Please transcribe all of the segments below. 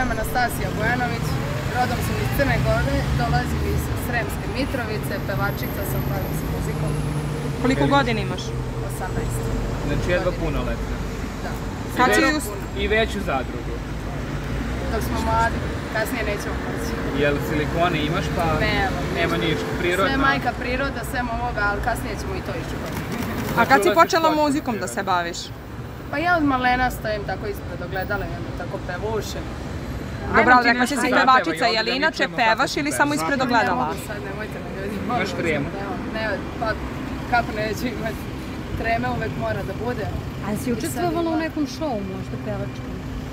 zovem Anastasija Bojanović, rodom sam iz Crne Gore, dolazim iz Sremske Mitrovice, pevačica sam, bavim se muzikom. Koliko godina imaš? 18. Znači jedva punoletna. Da. I veću zadrugu. Dok smo mladi, kasnije nećemo moći. Jel silikone imaš pa nema ništa, prirodno? Sve majka priroda, sve ovoga, ali kasnije ćemo i to iščupati. A kad si počela muzikom da se baviš? Pa ja od malena stojim tako ispred ogledala i onda tako pevušem. Dobro, ali rekla si pevačica, je li inače pevaš ili samo ispred ogledala? Ne mogu sad, nemojte me ljudi. Imaš tremu? Ne, pa kako neću imati, treme uvek mora da bude. A si učestvovala u nekom šovu možda pevačkom?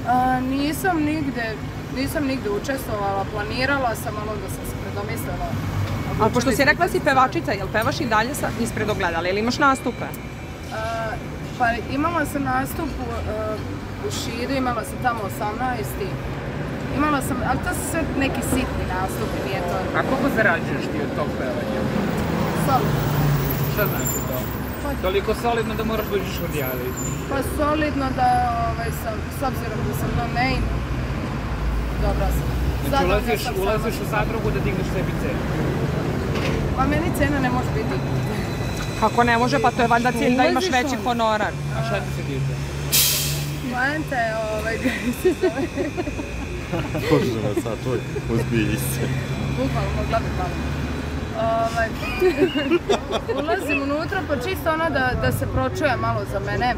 Nisam nigde učestvovala, planirala sam, ali onda sam se predomislila. Ali pošto si rekla si pevačica, jel pevaš i dalje ispred ogledala ili imaš nastupe? Pa imala sam nastup u Šidu, imala sam tamo 18. Imala sam, ali to su sve neki sitni nastupi, nije to... A koliko zarađuješ ti od tog pevanja? Solidno. Šta znači to? Toliko solidno da moraš dođeš od jali? Pa solidno da sam, s obzirom da sam no name, dobra sam. Znači ulaziš u zadrugu da digneš sebi cenu? Pa meni cena ne može biti. Kako ne može, pa to je valjda cilj da imaš veći honorar. A šta ti se diže? Poenta je gdje se zove. Bože me sad, čuj, uzbilji se. Bukvalno, mogla bi malo. Ulazim unutra, pa čisto ono da se pročuje malo za mene.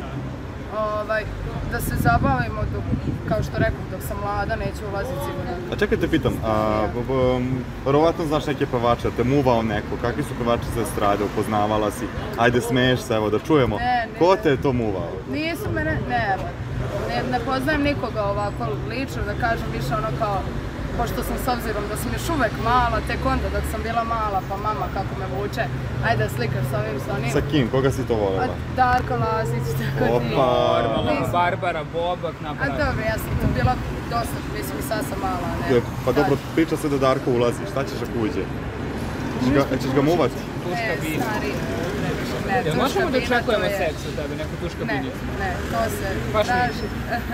Da se zabavimo, kao što rekao, dok sam mlada, neću ulaziti sigurno. A čekaj te pitam, verovatno znaš neke pevače, te muvao neko, kakvi su pevači za estrade, upoznavala si, ajde smeješ se, evo da čujemo, ko te je to muvao? Nisu mene, ne poznajem nikoga ovako lično, da kažem više ono kao, pošto sam s obzirom da sam još uvek mala, tek onda dok sam bila mala, pa mama kako me vuče, ajde slikaš sa ovim, sa onim. Sa kim? Koga si to voljela? Darko Lazić, tako ti. Normalno, Barbara, Bobak, napravim. A dobro, ja sam tu bila dosta, mislim i sad sam mala, ne. Pa dobro, priča se da Darko ulazi, šta ćeš ako uđe? Ćeš ga muvati? Tuška bina. Ne, jel možemo da očekujemo seks od tebe, neku tuška binicu? Ne, to se traži.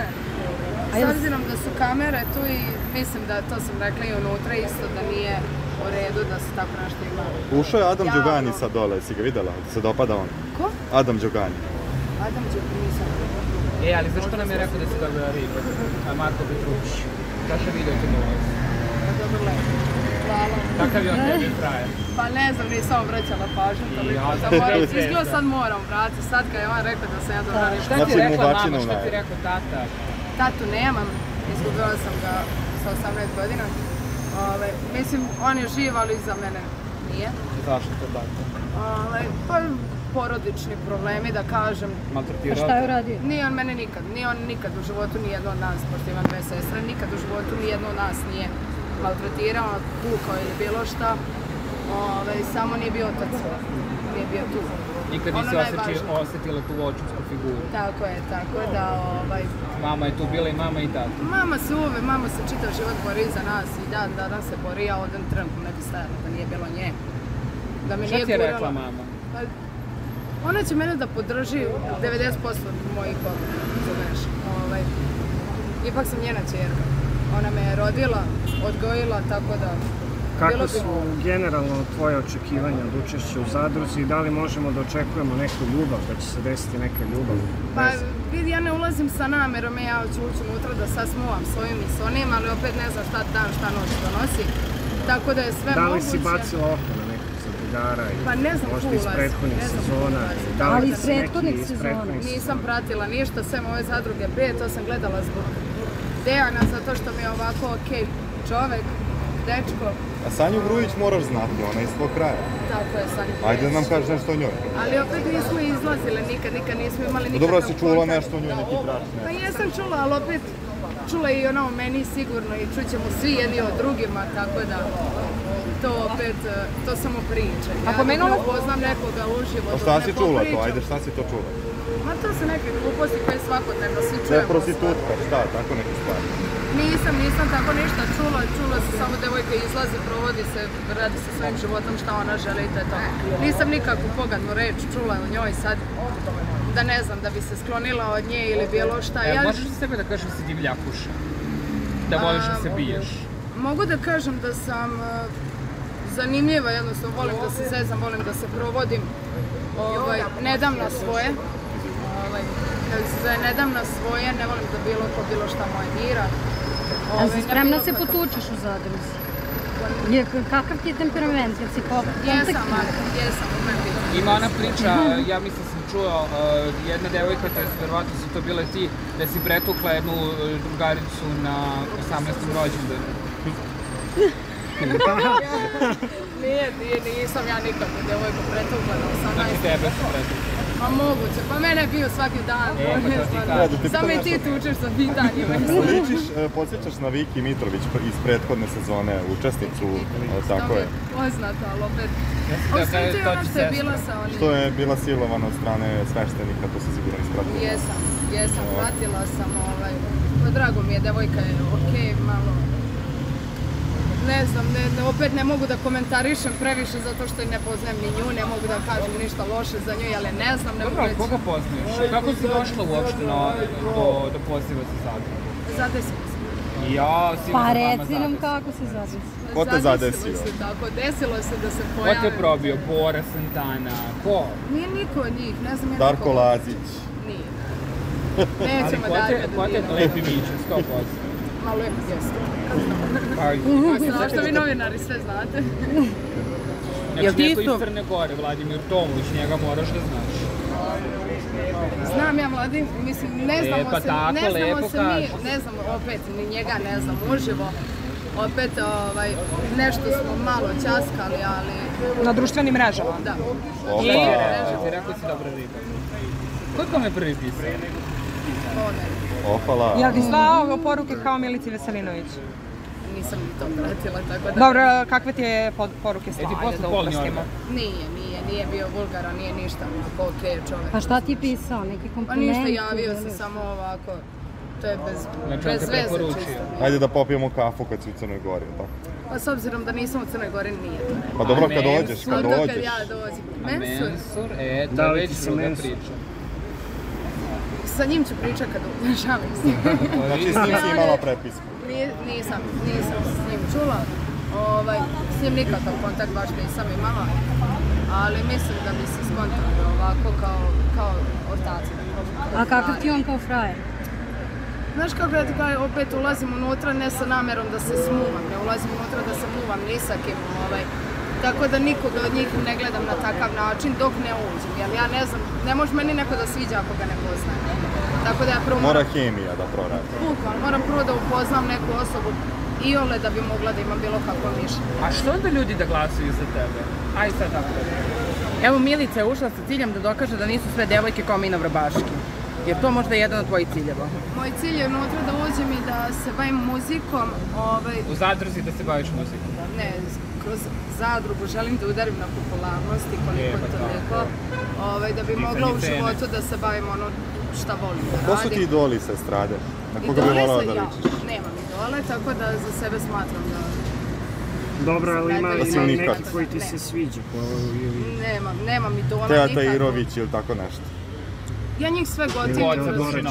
S obzirom da su kamere tu i mislim da, to sam rekla i unutra isto, da nije u redu da se tako nešto ima. Ušao je Adam Đogani sad dole, si ga videla? Se dopada on? Ko? Adam Đogani. Adam Đogani, nisam. Ali zašto nam je rekao da si dobila ribu? A Marko Petrušić. Kaša video te dolazi? Dobro, lepo. Hvala. Takav je on tebi frajer. Pa ne znam, nisam obraćala pažnju toliko. Izgleda sad moram vratiti, sad kad je on rekao da sam ja dobra riba. Šta ti rekla mama, šta ti rekao tata? Tatu nemam, izgubila sam ga sa 18 godina. Mislim, on je živ, ali za mene nije. Zašto to tako? Pa porodični problemi, da kažem. Maltretirao? A šta je uradio? Nije on mene nikad u životu nijedno od nas, pošto imam dve sestre, nikad u životu nijedno od nas nije maltretirao, tukao ili bilo šta. Samo nije bio otac, nije bio tu. Nikad nisi osjetila tu očinsku figuru? Tako je da... Mama je tu bila i mama i tata? Mama se čitav život bori za nas i danas se bori, ja jedan trenutno ne bi stajala da nije bilo nje. Šta ti je rekla mama? Ona će mene da podrži 90% mojih odluka, ipak sam njena ćerka. Ona me je rodila, odgojila, tako da... Kako su generalno tvoje očekivanja od učešća u zadruzi i da li možemo da očekujemo neku ljubav, da će se desiti neka ljubav? Pa vidi, ja ne ulazim sa namerom, ja ću ući unutra da sad smuvam s ovim i s onim, ali opet ne znam šta dan, šta noć donosi. Tako da je sve moguće. Da li si bacila oko na nekog zadrugara ili možda iz prethodnih sezona? Ali iz prethodnih sezona? Nisam pratila ništa, sve ove zadruge B, to sam gledala zbog Dejana, zato što mi je ovako okej čovek, dečko. A Sanju Grujić moraš znati, ona je iz tvoj kraja. Tako je, Sanju Grujić. Ajde da nam kažeš nešto o njoj. Ali opet nismo izlazile, nikad nismo imali nikakav kontakt. Dobro si čula nešto o njoj, neki trač, ne? Pa jesam čula, ali opet čula i ona o meni sigurno i čućemo svi jedni o drugima, tako da to opet, to samo priče. Ja ne upoznam nekoga uživo. A šta si čula to? Ajde, šta si to čula? Ma to su neke gluposti koje svakodnevno svi čujemo. Da je prostitutka, šta, tako neke stvari? Nisam tako ništa čula se samo devojka izlazi, provodi se, radi se svojim životom šta ona želi i to je to. Nisam nikakvu pogadnu reč čula o njoj sad, da ne znam, da bi se sklonila od nje ili bilo šta. Možeš li sebe da kažeš da si divljakuša? da voliš da se biješ? Mogu da kažem da sam zanimljiva, jednostavno volim da se zezam, volim da se provodim. Ne dam na svoje. Ne dam na svoje, ne volim da bilo šta moje dira. A si spremna se potučeš u zadruzi? Kakav ti je temperament? Jesam, umem biti. Ima ona priča, ja mislim sam čuo, jedna devojka, to je verovatno su to bile ti, da si pretukla jednu drugaricu na 18. rođendanu. Nisam ja nikad devojku pretukla na 18. Znači tebe su pretukla. Pa moguće, pa mene je bio svaki dan. Samo i ti tučeš sa pitanjima. Podsjećaš na Viki Mitrović iz prethodne sezone, učesnicu, tako je. Poznata, ali opet. Osvrti ono što je bila sa onim. Što je bila silovana od strane sveštenika, to se sigurno ispratila. Jesam, pratila sam. Drago mi je, devojka je okej, malo. Ne znam, opet ne mogu da komentarišem previše zato što ne poznajem ni nju, ne mogu da kažem ništa loše za nju, ali ne znam, ne mogu reći. Koga poznaješ? Kako si došla uopšte do poziva za zadrugu? Zadesila se. Pa reci nam kako se zadesila. Ko te zadesio? Zadesilo se tako, desilo se da se pojavim. Ko te probio? Bora, Santana? Ko? Nije niko od njih, ne znam ja Darko Lazić. Nije. Nećemo dalje da ko te lepi miče, 100%? Malo je mjesto. Zašto vi novinari sve znate? Znači neko iz Crne Gore, Vladimir Tomović, njega moraš da znaš. Znam ja, Vladim, mislim, ne znamo se mi, ne znam, opet, ni njega ne znam uživo. Opet, nešto smo malo ćaskali, ali... Na društvenim mrežama? Da. Opa! Ti rekao si dobra riba. Ko je kome prvi pisao? Opala. Jel ti slao poruke kao Milici Veselinović? Nisam ni to pratila, tako da... Dobro, kakve ti je poruke slao? Ajde da uprostimo. Nije bio vulgaran, nije ništa, okej čovjek. Pa šta ti je pisao, neki kompliment? Pa ništa, javio se samo ovako, to je bez veze čisto. Ajde da popijemo kafu kad si u Crnoj Gori, tako? Pa s obzirom da nisam u Crnoj Gori, nije to rekao. Pa dobro, kad dođeš. Kad ja dođem. Mensur, to je već druga priča. Sa njim ću pričat kad uđem, šalim se. Znači s njim si imala prepisku? Nisam s njim čula. S njim nikakav kontakt baš nisam imala. Ali mislim da bi se skontali ovako kao ortaci. A kakav ti on kao frajer? Znaš kako ja ti kažem, opet ulazim unutra ne sa namerom da se smuvam, ne ulazim unutra da se muvam ni sa kim. Tako da nikoga od njih ne gledam na takav način dok ne uđem, jer ja ne znam, ne može meni neko da sviđa ako ga ne poznajem. Tako da ja prvo mora hemija da proradi. Bukvalno, moram prvo da upoznam neku osobu iole da bi mogla da imam bilo kakvo mišljenje. A što onda ljudi da glasuju za tebe? Aj sad tako. Evo Milica je ušla sa ciljem da dokaže da nisu sve devojke kao Mina Vrbaški. Jer to možda je jedan od tvojih ciljeva? Moj cilj je unutra da uđem i da se bavim muzikom. U zadruzi da se baviš muzikom? Ne, kroz zadrugu želim da udarim na popularnosti koliko toliko. Da bi mogla u životu da se bavim ono šta volim da radim. Ko su ti idoli sa estrade? Na koga bi volao da ličiš? Nemam idole, tako da za sebe smatram da... Dobro, ali ima neki koji ti se sviđa? Nemam idola nikako. Teata Irović ili tako nešto? Ja njih sve gotivim.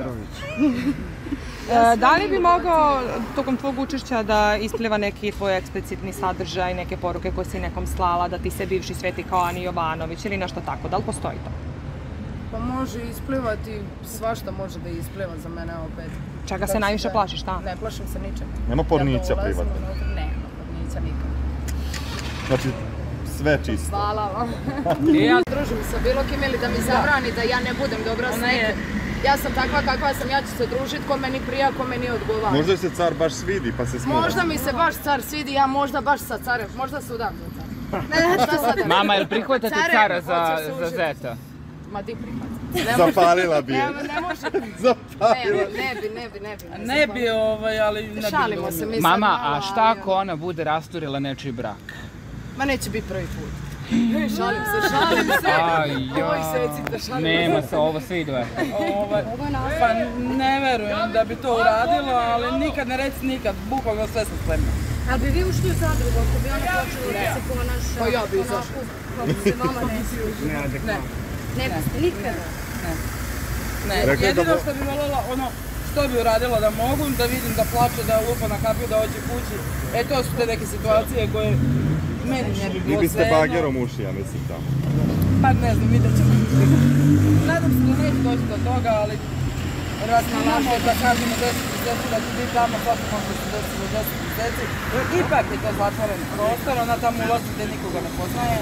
Da li bi mogao tokom tvog učešća da ispliva neki tvoj eksplicitni sadržaj, neke poruke koje si nekom slala, da ti se bivši sveti kao Ani Jovanović ili nešto tako? Da li postoji to? Pa može isplivati, svašta može da ispliva za mene opet. Čega se najviše plašiš, šta? Ne plašim se ničega. Nema pornića privatno? Nema pornića nikad. Znači, sve čisto. Hvala vam. Družim sa bilo kim ili da mi zabrani da ja ne budem dobra s nekim. Ja sam takva kakva sam, ja ću se družiti ko meni prija, ko meni odgovara. Možda se car baš svidi pa se smije. Možda mi se baš car svidi, ja možda baš sa carem, možda se udam za car. Mama, jel prihvatate cara za zeta? Ma di prihvatam. Zapalila bi je. Ne može. Zapalila. Ne bi, ali... Šalimo se, mi sad Mama, malo, a šta ako ona bude rasturila nečiji brak? Ma neće biti prvi put. Šalim se. Ovo isecite, šalim se. Nema se, ovo sve ide. Pa ne verujem da bi to uradilo, ali nikad ne reci nikad, bukvalno sve sam spremna. Ali bi vi ušli u zadrugu ako bi ona počela da se ponaša? Pa ja bi izašla. Kako se vama ne sviđa? Ne biste nikada? Ne, jedino što bi voljela, što bi uradila da mogu, da vidim da plače, da lupa na kapiju, da hoće kući. E, to su te neke situacije koje meni ne bi Vi bilo biste svejedno. bagerom uši, ja mislim tamo. Pa ne znam, vidjet ćemo. Nadam se da neće doći do toga, ali računamo da kažemo 10 mjeseci da će biti tamo, svašta može se desiti do 10 mjeseci. Ipak je to zatvoren prostor, ona tamo ulazi gde nikoga ne poznaje.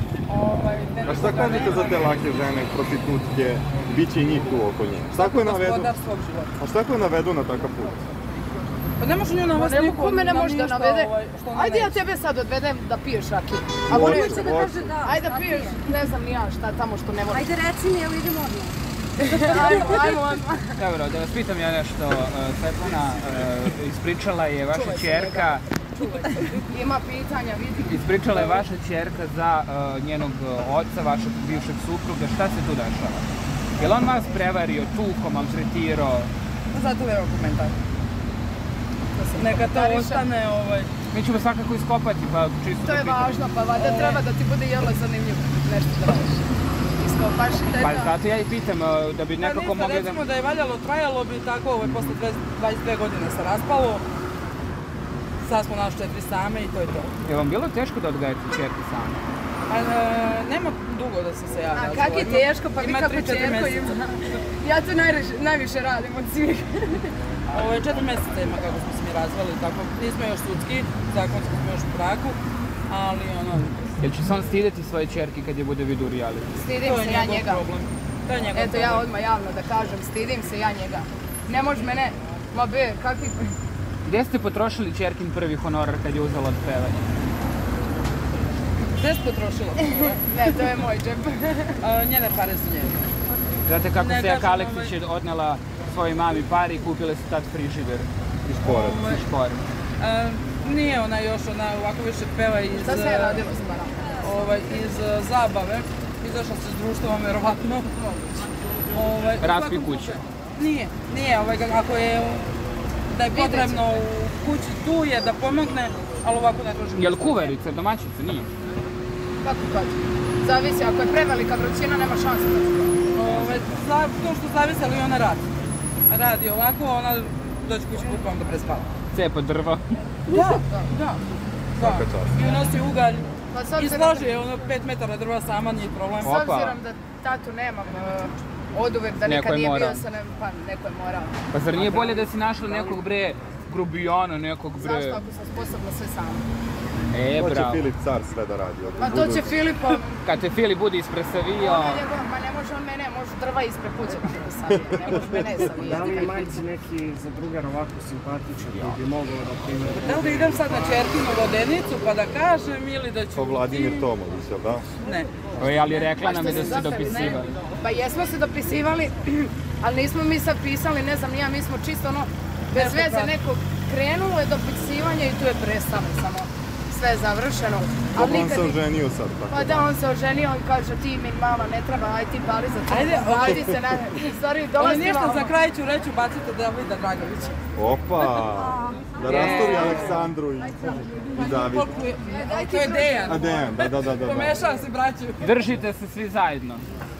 A šta kažete za te lake žene, prostitutke, bit će i njih tu oko nje? Šta ko je navedu? Gospodar svog života. A šta ko je navedu na takav put? Pa ne može nju navesti niko. Ko mene može da navede? što ona Ajde ja neće. tebe sad odvedem da piješ rakiju. Hoće, Da kaže da. Ajde da piješ, ne znam ni ja šta tamo što ne volim. Ajde reci mi, evo idemo odmah. Ajmo odmah. Dobro, da vas pitam ja nešto, Svetlana, ispričala je vaša ćerka, Ima pitanja, vidi. ispričala je vaša ćerka za njenog oca, vašeg bivšeg supruga, šta se tu dešava? Je li on vas prevario, tuko, maltretirao? Zato nema komentar. Neka to ostane, Mi ćemo svakako iskopati, pa čisto To je da pitam. važno, pa valjda treba da ti bude jelo zanimljivo nešto da radiš. Iskopaš i Pa teta. zato ja i pitam, da bi nekako mogli da... Recimo da je valjalo, trajalo bi tako, posle 22 godine se raspalo. Sad smo naš 4 same i to je to. Je vam bilo teško da odgajate ćerku same? Pa nema dugo da sam se ja razvojila. A kak je teško, pa vi Ima kako 3-4 čerko meseca. ima. Ja to najviše radim od svih. Ovo je 4 meseca ima kako smo se mi razvali, tako nismo još sudski, zakonski smo još u braku, ali Jel će se on stideti svoje ćerke kad je bude vidu u reality? Stidim to je se ja njegov njega. problem. To je njegov Eto ja problem. odmah javno da kažem, stidim se ja njega. Ne može mene, ma be, kakvi... Gde ste potrošili ćerkin prvi honorar kad je uzela od pevanja? Gde si potrošila? Ne, to je moj džep. Njene pare su njene. Znate kako Ne se kažem, Aleksić je odnela svojoj mami pari i kupile su tad frižider I šporet. i šporet. Nije ona još, ona ovako više peva iz... Šta se je radilo s parom? Iz zabave. Izašla se s društvom, verovatno. Raspi kuće. Nije, ako je da je potrebno u kući tu je da pomogne, ali ovako ne traži. Jel kuvarica, domaćica? Nije. Kako kad? Zavisi, ako je prevelika vrućina, nema šanse da se To što zavisi, ali ona radi. Radi ovako, ona doći kući kupa, onda prespava. Cepa drva. Da. Svaka čast. I unosi ugalj. Pa s I obzirom- složi je ono 5 metara drva sama, nije problem. S obzirom da tatu nemam oduvek, da Neko nikad je nije bio morao. sa nem, pa neko je morao. Pa zar nije bolje da si našla nekog bre grubijana, nekog bre... Zašto ako sam sposobna sve sama? To će bravo. Filip car sve da radi. Pa to će Filipa... Kad te Filip bude ispresavio... Ma ne može on mene, može drva ispred kuće da me savije, ne može mene savijeti. Da li je majci neki za drugar ovako simpatičan koji bi mogao da primjer? Da li da idem sad na čerkinu vodenicu pa da kažem ili da ću... To Vladimir Tomović, jel da? Ne. Ali rekla nam je da ste dopisivali. Pa jesmo se dopisivali, ali nismo mi sad pisali, ne znam, mi smo čisto ono, bez veze neko krenulo je dopisivanje i tu je prestalo samo. Sve je završeno. Kako on se oženio sad? Pa da, on se oženio i kaže ti mi mala ne treba, aj ti pali za to. Ajde, Ajde se na... Sorry, Ovo dolazi ništa, za kraj ću reći ubacite Davida Dragovića. Opa! Da rastavi Aleksandru i Davida. To je Dejan. A Dejan, da. Pomešao si braću. Držite se svi zajedno.